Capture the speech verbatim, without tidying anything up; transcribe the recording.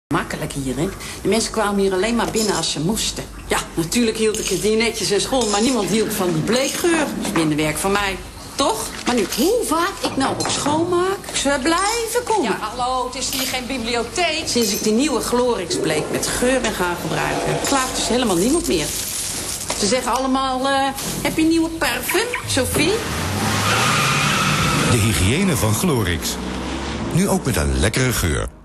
Makkelijk hier, hè? De mensen kwamen hier alleen maar binnen als ze moesten. Ja, natuurlijk hield ik het hier netjes en schoon, maar niemand hield van die bleekgeur. Dat is binnenwerk van mij, toch? Maar nu, hoe vaak ik nou ook schoonmaak, ze blijven komen. Ja, hallo, het is hier geen bibliotheek. Sinds ik die nieuwe Glorix bleek met geur ben gaan gebruiken, klaagt dus helemaal niemand meer. Ze zeggen allemaal, uh, heb je een nieuwe parfum, Sophie? De hygiëne van Glorix. Nu ook met een lekkere geur.